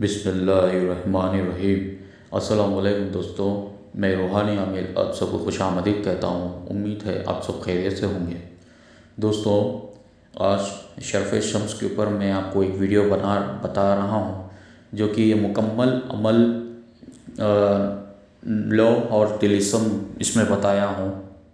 बिस्मिल्लाहिर्रहमानिर्रहीम। अस्सलाम वालेकुम दोस्तों, मैं रूहानी आमिर आप सबको खुशामदीद कहता हूँ। उम्मीद है आप सब खैरियत से होंगे। दोस्तों, आज शर्फ़ शम्स के ऊपर मैं आपको एक वीडियो बता रहा हूँ जो कि ये मुकम्मल अमल लॉ और तिलिस्म इसमें बताया हूँ।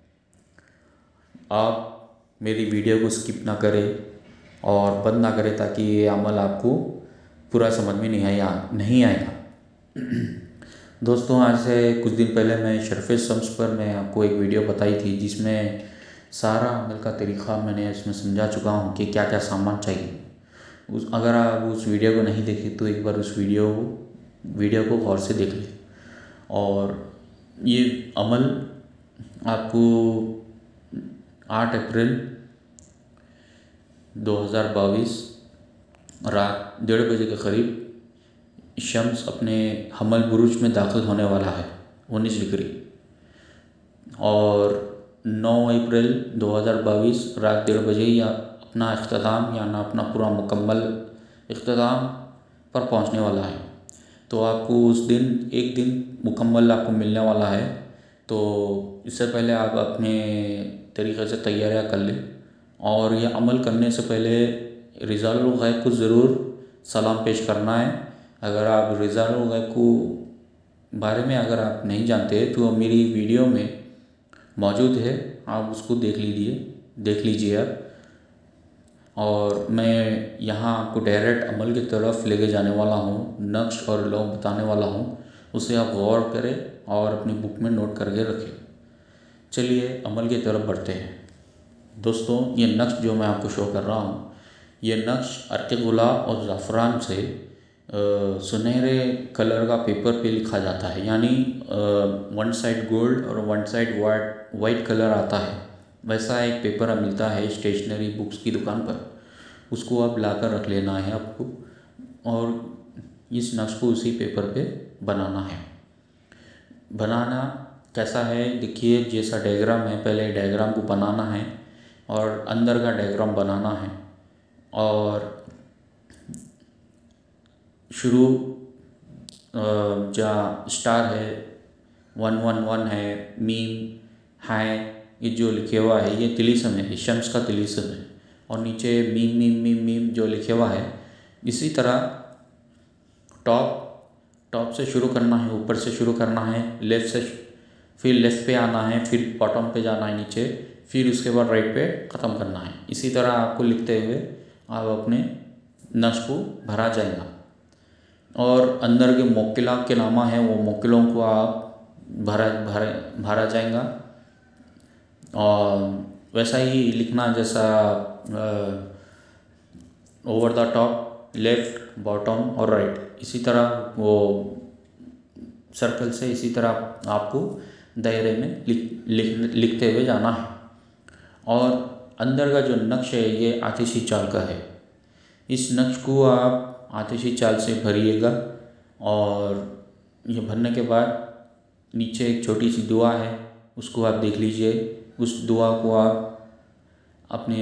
आप मेरी वीडियो को स्किप ना करें और बंद ना करें ताकि ये अमल आपको पूरा समझ में नहीं आएगा। दोस्तों, आज से कुछ दिन पहले मैं शर्फ़ शम्स पर मैं आपको एक वीडियो बताई थी जिसमें सारा अमल का तरीक़ा मैंने इसमें समझा चुका हूँ कि क्या क्या सामान चाहिए। अगर आप उस वीडियो को नहीं देखे तो एक बार उस वीडियो को गौर से देख लें। और ये अमल आपको 8 अप्रैल 2022 रात 1:30 बजे के करीब शम्स अपने हमल बुरुज में दाखिल होने वाला है 19 डिग्री। और 9 अप्रैल 2022 रात 1:30 बजे या अपना इख्तिताम यानी अपना पूरा मुकम्मल इख्तिताम पर पहुंचने वाला है। तो आपको उस दिन एक दिन मुकम्मल आपको मिलने वाला है। तो इससे पहले आप अपने तरीक़े से तैयारियां कर लें। और यह अमल करने से पहले रिज़ालुल गैब को ज़रूर सलाम पेश करना है। अगर आप रिज़ालुल गैब को बारे में अगर आप नहीं जानते तो मेरी वीडियो में मौजूद है, आप उसको देख लीजिए आप। और मैं यहाँ आपको डायरेक्ट अमल की तरफ लेके जाने वाला हूँ, नक्श और लॉ बताने वाला हूँ, उसे आप गौर करें और अपनी बुक में नोट करके रखें। चलिए अमल की तरफ बढ़ते हैं। दोस्तों, ये नक्श जो मैं आपको शो कर रहा हूँ, ये नक्श अर्क़ गुलाब और ज़ाफ़रान से सुनहरे कलर का पेपर पे लिखा जाता है। यानी वन साइड गोल्ड और वन साइड वाइट कलर आता है। वैसा एक पेपर मिलता है स्टेशनरी बुक्स की दुकान पर, उसको आप लाकर रख लेना है आपको। और इस नक्श को उसी पेपर पे बनाना है। बनाना कैसा है देखिए, जैसा डायग्राम है, पहले डायग्राम को बनाना है और अंदर का डायग्राम बनाना है। और शुरू जहाँ स्टार है, 111 है, मीम है, ये जो लिखे हुआ है ये तिलिस्म है, शम्स का तिलिस्म है। और नीचे मीम मीम मीम मीम जो लिखे हुआ है। इसी तरह टॉप से शुरू करना है, ऊपर से शुरू करना है, फिर लेफ़्ट पे आना है, फिर बॉटम पे जाना है नीचे, फिर उसके बाद राइट पे ख़त्म करना है। इसी तरह आपको लिखते हुए आप अपने नक्श को भरा जाएगा। और अंदर के मोक्किला के नामा है, वो मोक्किलों को आप भरा जाएगा। और वैसा ही लिखना जैसा over the top, left, bottom और राइट। इसी तरह वो सर्कल से इसी तरह आपको दायरे में लिखते हुए जाना है। और अंदर का जो नक्श है ये आतिशी चाल का है। इस नक्श को आप आतिशी चाल से भरिएगा। और ये भरने के बाद नीचे एक छोटी सी दुआ है, उसको आप देख लीजिए। उस दुआ को आप अपने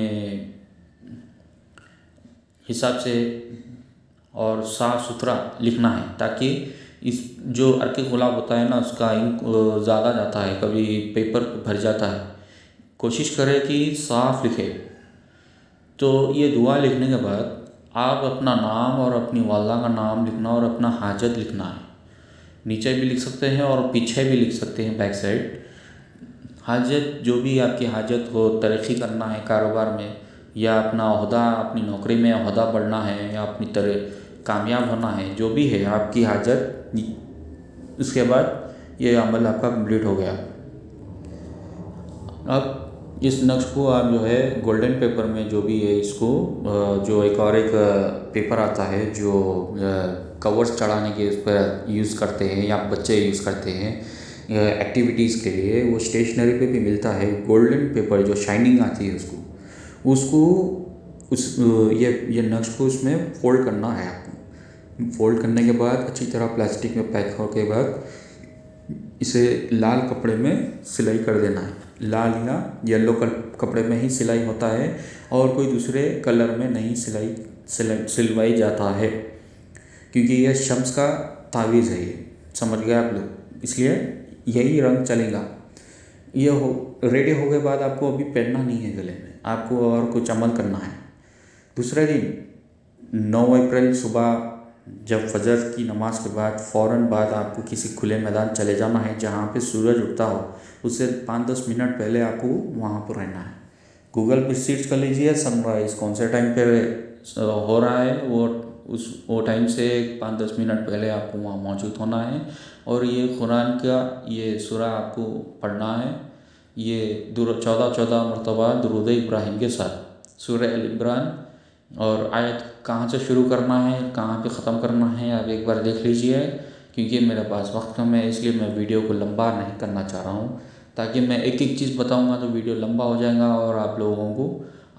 हिसाब से और साफ़ सुथरा लिखना है, ताकि इस जो अर्क़ गुलाब होता है ना, उसका इंक ज़्यादा जाता है, कभी पेपर भर जाता है। कोशिश करें कि साफ़ लिखे। तो ये दुआ लिखने के बाद आप अपना नाम और अपनी वालदा का नाम लिखना और अपना हाजत लिखना है। नीचे भी लिख सकते हैं और पीछे भी लिख सकते हैं, बैक साइड। हाजत जो भी आपकी हाजत हो, तरक्की करना है कारोबार में, या अपना ओहदा, अपनी नौकरी में ओहदा बढ़ना है, या अपनी तरह कामयाब होना है, जो भी है आपकी हाजत। उसके बाद ये अमल आपका कंप्लीट हो गया। अब इस नक्श को आप जो है गोल्डन पेपर में जो भी है, इसको जो एक पेपर आता है जो कवर्स चढ़ाने के उस पर यूज़ करते हैं या बच्चे यूज़ करते हैं एक्टिविटीज़ के लिए, वो स्टेशनरी पे भी मिलता है। गोल्डन पेपर जो शाइनिंग आती है ये नक्श को उसमें फ़ोल्ड करना है आपको। फ़ोल्ड करने के बाद अच्छी तरह प्लास्टिक में पैक होने के बाद इसे लाल कपड़े में सिलाई कर देना है। लाल या येलो कपड़े में ही सिलाई होता है और कोई दूसरे कलर में नहीं सिलवाई जाता है। क्योंकि ये शम्स का तावीज़ है, ये समझ गए आप लोग, इसलिए यही रंग चलेगा। ये रेडी हो गए बाद आपको अभी पहनना नहीं है गले में, आपको और कुछ अमल करना है। दूसरे दिन 9 अप्रैल सुबह जब फजर की नमाज के बाद फ़ौरन बाद आपको किसी खुले मैदान चले जाना है जहाँ पे सूरज उगता हो, उससे 5-10 मिनट पहले आपको वहाँ पर रहना है। गूगल पे सर्च कर लीजिए सनराइज़ कौन से टाइम पे हो रहा है, वो टाइम से 5-10 मिनट पहले आपको वहाँ मौजूद होना है। और ये कुरान का ये सूरा आपको पढ़ना है, ये 14 मरतबा दुरूद इब्राहिम के साथ सूरह अल इमरान। और आयत कहाँ से शुरू करना है, कहाँ पे ख़त्म करना है, आप एक बार देख लीजिए। क्योंकि मेरे पास वक्त कम है, इसलिए मैं वीडियो को लंबा नहीं करना चाह रहा हूँ, ताकि मैं एक एक चीज़ बताऊँगा तो वीडियो लंबा हो जाएगा और आप लोगों को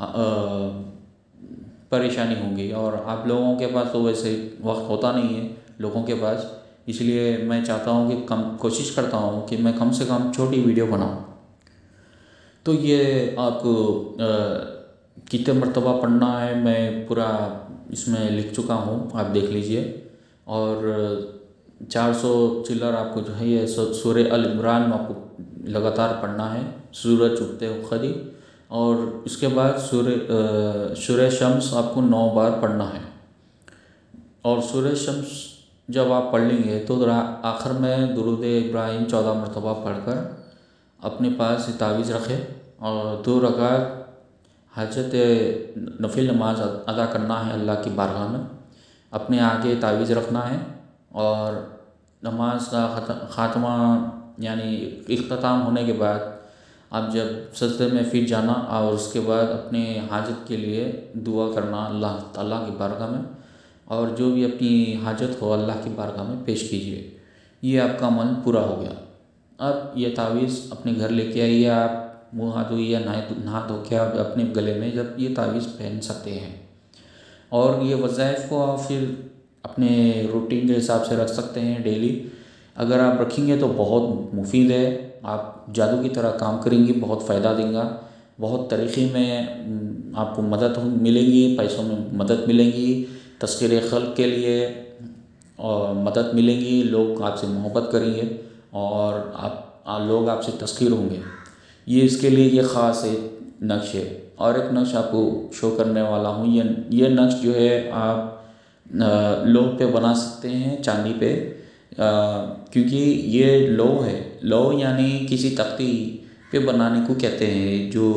परेशानी होगी। और आप लोगों के पास तो वैसे वक्त होता नहीं है लोगों के पास, इसलिए मैं चाहता हूँ कि कोशिश करता हूँ कि मैं कम से कम छोटी वीडियो बनाऊँ। तो ये आपको कितने मरतबा पढ़ना है मैं पूरा इसमें लिख चुका हूँ, आप देख लीजिए। और 400 चिल्लर आपको जो है ये सूरह अल इमरान में आपको लगातार पढ़ना है सूरज उगते वक्त ही। और इसके बाद सूरह शम्स आपको 9 बार पढ़ना है। और सूरह शम्स जब आप पढ़ लेंगे तो आखिर में दुरूद इब्राहिम 14 मरतबा पढ़कर अपने पास तावीज़ रखें और 2 रकात हाजत नफिल नमाज अदा करना है अल्लाह की बारगाह में। अपने आगे तावीज़ रखना है और नमाज का ख़ात्मा यानी इख्तिताम होने के बाद आप जब सजदे में फिर जाना और उसके बाद अपने हाजत के लिए दुआ करना अल्लाह ताला की बारगाह में। और जो भी अपनी हाजत हो अल्लाह की बारगाह में पेश कीजिए। ये आपका अमल पूरा हो गया। अब ये तावीज़ अपने घर लेके आइए, आप मुँह हाथ धोइए, नहा धो के आप अपने गले में जब ये तावीज़ पहन सकते हैं। और ये वज़ाइफ को आप फिर अपने रूटीन के हिसाब से रख सकते हैं डेली। अगर आप रखेंगे तो बहुत मुफीद है, आप जादू की तरह काम करेंगे, बहुत फ़ायदा देगा। बहुत तरीक़े में आपको मदद मिलेगी, पैसों में मदद मिलेगी, तस्कीर खल्क़ के लिए और मदद मिलेगी, लोग आपसे मोहब्बत करेंगे और लोग आपसे तस्कीर होंगे। ये इसके लिए ये ख़ास एक नक्श है। और एक नक्श आपको शो करने वाला हूँ। ये नक्श जो है आप लौह पे बना सकते हैं, चांदी पे, क्योंकि ये लौह है। लौह यानी किसी तख्ती पे बनाने को कहते हैं जो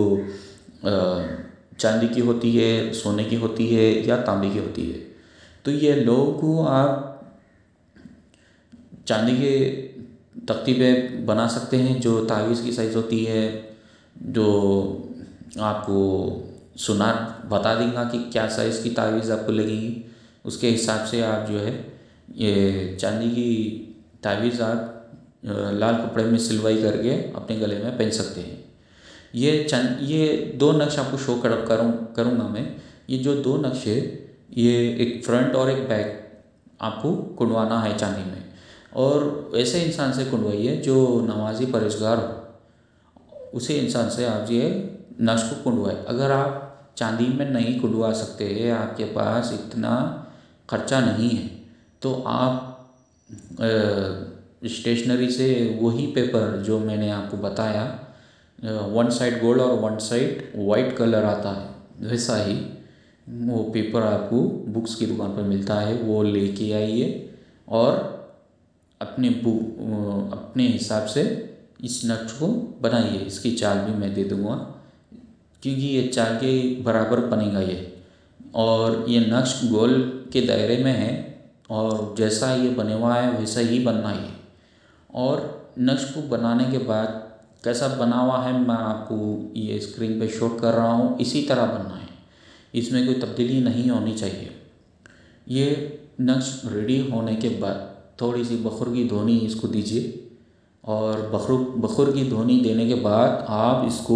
चांदी की होती है, सोने की होती है या तांबे की होती है। तो ये लौह को आप चांदी के तख्ती पे बना सकते हैं जो तावीज़ की साइज़ होती है, जो आपको सुनार बता देगा कि क्या साइज़ की तावीज़ आपको लगेगी। उसके हिसाब से आप जो है ये चांदी की तावीज़ आप लाल कपड़े में सिलवाई करके अपने गले में पहन सकते हैं। ये 2 नक्श आपको शो करूँगा मैं। ये जो 2 नक्श है, ये एक फ्रंट और एक बैक आपको कुंडवाना है चांदी में। और ऐसे इंसान से कुंडवाइए जो नमाजी परहेज़गार हो, उसी इंसान से आप ये नक्श को कुंडवाए। अगर आप चांदी में नहीं कुंडवा सकते, आपके पास इतना खर्चा नहीं है, तो आप स्टेशनरी से वही पेपर जो मैंने आपको बताया, 1 साइड गोल्ड और 1 साइड वाइट कलर आता है, वैसा ही वो पेपर आपको बुक्स की दुकान पर मिलता है, वो लेके आइए और अपने हिसाब से इस नक्श को बनाइए। इसकी चाल भी मैं दे दूँगा, क्योंकि ये चाल के बराबर बनेगा ये। और ये नक्श गोल के दायरे में है और जैसा ये बने हुआ है वैसा ही बनना है। और नक्श को बनाने के बाद कैसा बना हुआ है मैं आपको ये स्क्रीन पे शो कर रहा हूँ, इसी तरह बनना है, इसमें कोई तब्दीली नहीं होनी चाहिए। ये नक्श रेडी होने के बाद थोड़ी सी बखुर की धुनी इसको दीजिए और बखुर की धुनी देने के बाद आप इसको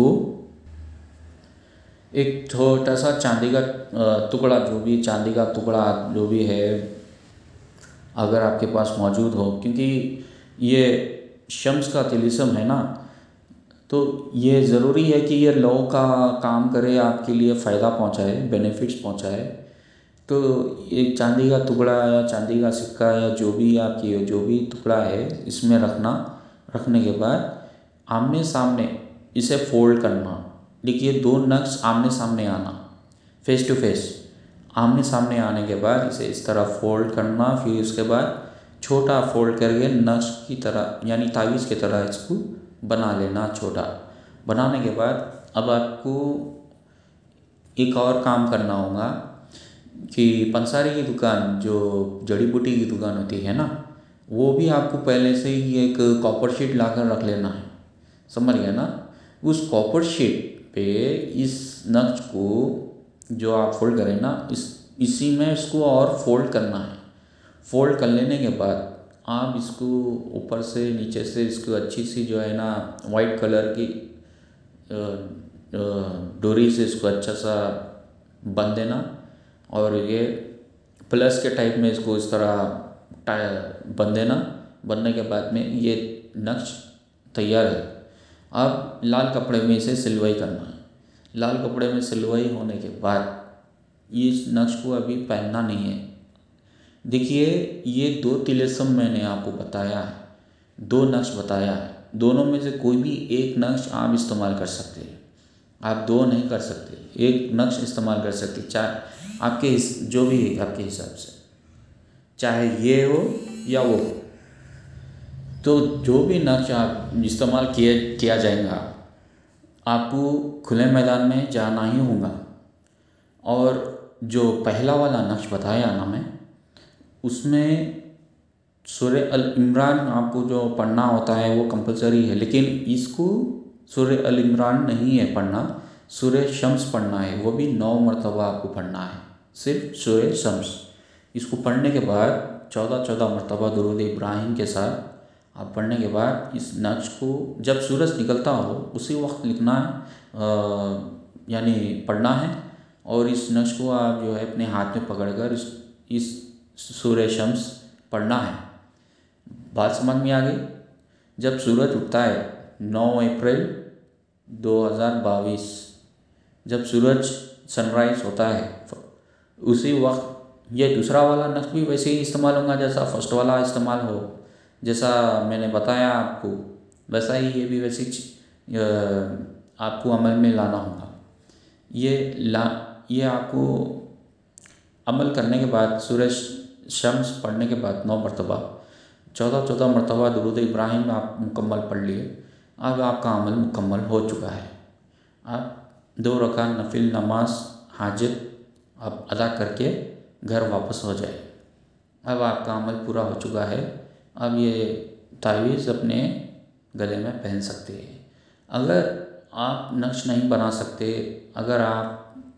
एक छोटा सा चांदी का टुकड़ा, जो भी चांदी का टुकड़ा जो भी है अगर आपके पास मौजूद हो, क्योंकि ये शम्स का तिलिस्म है ना, तो ये ज़रूरी है कि ये लौ का काम करे, आपके लिए फ़ायदा पहुंचाए, बेनिफिट्स पहुंचाए। तो एक चांदी का टुकड़ा या चांदी का सिक्का या जो भी आपकी जो भी टुकड़ा है इसमें रखने के बाद आमने सामने इसे फोल्ड करना। देखिए, दो नक्श आमने सामने आना, फेस टू फेस आमने सामने आने के बाद इसे इस तरह फोल्ड करना। फिर उसके बाद छोटा फोल्ड करके नक्श की तरह यानी तावीज़ की तरह इसको बना लेना। छोटा बनाने के बाद अब आपको एक और काम करना होगा कि पंसारी की दुकान, जो जड़ी बूटी की दुकान होती है ना, वो भी आपको पहले से ही एक कॉपर शीट लाकर रख लेना है। समझ गए ना? उस कॉपर शीट पे इस नक्श को जो आप फोल्ड करें ना, इसी में इसको और फोल्ड करना है। फोल्ड कर लेने के बाद आप इसको ऊपर से नीचे से इसको अच्छी सी जो है ना वाइट कलर की डोरी से इसको अच्छा सा बंध देना। और ये प्लस के टाइप में इसको इस तरह बंध देना। बनने के बाद में ये नक्श तैयार है। अब लाल कपड़े में इसे सिलवाई करना है। लाल कपड़े में सिलवाई होने के बाद इस नक्श को अभी पहनना नहीं है। देखिए, ये दो तिलिस्म मैंने आपको बताया है, दो नक्श बताया है। दोनों में से कोई भी एक नक्श आप इस्तेमाल कर सकते हैं। आप दो नहीं कर सकते, एक नक्श इस्तेमाल कर सकते, चाहे आपके जो भी है आपके हिसाब से, चाहे ये हो या वो हो। तो जो भी नक्श आप इस्तेमाल किया जाएगा, आपको खुले मैदान में जाना ही होगा। और जो पहला वाला नक्श बताया ना मैं, उसमें सूरह अल इमरान आपको जो पढ़ना होता है वो कंपलसरी है, लेकिन इसको सूरह अल इमरान नहीं है पढ़ना, सूरह शम्स पढ़ना है। वो भी 9 मरतबा आपको पढ़ना है, सिर्फ सूरह शम्स। इसको पढ़ने के बाद 14 मरतबा दुरूद इब्राहिम के साथ आप पढ़ने के बाद इस नक्श को जब सूरज निकलता हो उसी वक्त लिखना है, यानी पढ़ना है। और इस नक्श को आप जो है अपने हाथ में पकड़कर इस सूरह शम्स पढ़ना है। बात समझ में आ गई? जब सूरज उगता है 9 अप्रैल 2022, जब सूरज सनराइज होता है उसी वक्त ये दूसरा वाला नक्श भी वैसे ही इस्तेमाल होगा जैसा फर्स्ट वाला इस्तेमाल हो। जैसा मैंने बताया आपको वैसा ही ये भी वैसे आपको अमल में लाना होगा। ये आपको अमल करने के बाद सूरज शम्स पढ़ने के बाद 9 मरतबा 14 मरतबा दुरूद इब्राहिम आप मुकम्मल पढ़ लिए। अब आपका अमल मुकम्मल हो चुका है। आप 2 रकात नफिल नमाज हाजिर आप अदा करके घर वापस हो जाए। अब आपका अमल पूरा हो चुका है। अब ये तावीज़ अपने गले में पहन सकते हैं। अगर आप नक्श नहीं बना सकते, अगर आप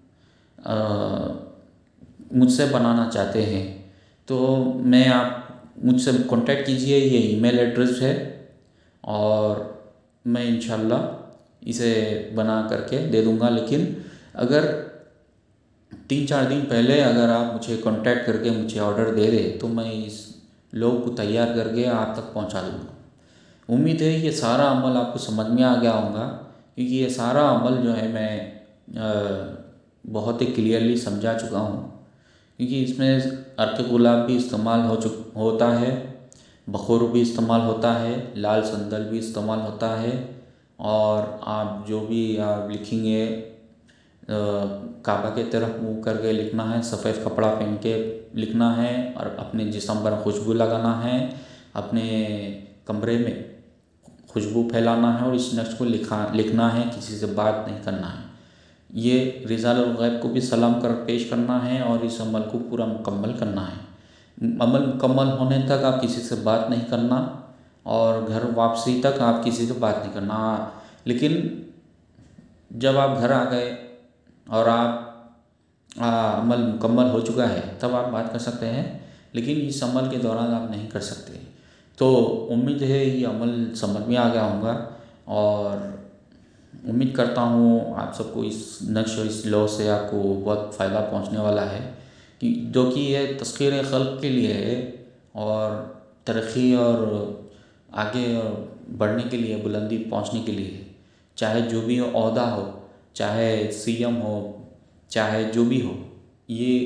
मुझसे बनाना चाहते हैं तो आप मुझसे कांटेक्ट कीजिए। ये ईमेल एड्रेस है और मैं इंशाल्लाह इसे बना करके दे दूँगा। लेकिन अगर 3-4 दिन पहले अगर आप मुझे कांटेक्ट करके मुझे ऑर्डर दे दें तो मैं इस लोग को तैयार करके आप तक पहुंचा दूँगा। उम्मीद है ये सारा अमल आपको समझ में आ गया होगा, क्योंकि ये सारा अमल जो है मैं बहुत ही क्लियरली समझा चुका हूँ। क्योंकि इसमें अर्क गुलाब भी इस्तेमाल होता है, बखूर भी इस्तेमाल होता है, लाल संदल भी इस्तेमाल होता है। और आप जो भी आप लिखेंगे काबा के तरफ मुँह करके लिखना है, सफ़ेद कपड़ा पहन के लिखना है और अपने जिस्म पर खुशबू लगाना है, अपने कमरे में खुशबू फैलाना है और इस नक्श को लिखना है, किसी से बात नहीं करना है। ये रिज़ालुल गैब को भी सलाम कर पेश करना है और इस अमल को पूरा मुकम्मल करना है। अमल मुकम्मल होने तक आप किसी से बात नहीं करना और घर वापसी तक आप किसी से बात नहीं करना। लेकिन जब आप घर आ गए और आप अमल मुकम्मल हो चुका है तब आप बात कर सकते हैं, लेकिन इस अमल के दौरान आप नहीं कर सकते। तो उम्मीद है ये अमल समझ में आ गया होगा और उम्मीद करता हूँ आप सबको इस नक्श और इस लॉ से आपको बहुत फ़ायदा पहुँचने वाला है, कि जो कि ये तस्खीर खल्क़ के लिए है और तरक्की और आगे बढ़ने के लिए, बुलंदी पहुँचने के लिए। चाहे जो भी ओहदा हो, चाहे सीएम हो, चाहे जो भी हो, ये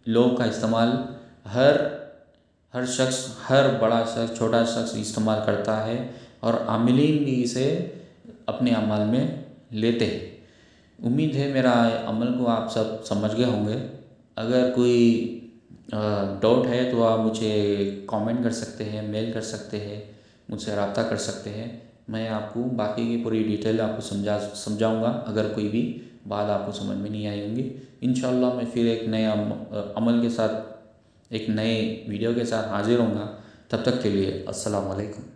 लोग का इस्तेमाल हर हर शख्स, हर बड़ा शख्स, छोटा शख्स इस्तेमाल करता है और आमिलीन भी इसे अपने अमल में लेते हैं। उम्मीद है मेरा अमल को आप सब समझ गए होंगे। अगर कोई डाउट है तो आप मुझे कमेंट कर सकते हैं, मेल कर सकते हैं, मुझसे रब्ता कर सकते हैं। मैं आपको बाकी की पूरी डिटेल आपको समझाऊंगा अगर कोई भी बात आपको समझ में नहीं आई होंगी। इंशाअल्लाह मैं फिर एक नए अमल के साथ, एक नए वीडियो के साथ हाजिर होऊंगा। तब तक के लिए अस्सलाम वालेकुम।